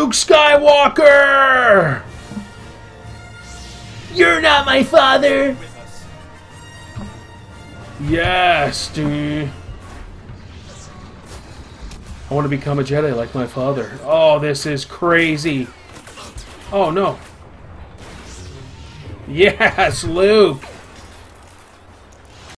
Luke Skywalker! You're not my father! Yes, dude. I want to become a Jedi like my father. Oh, this is crazy. Oh, no. Yes, Luke!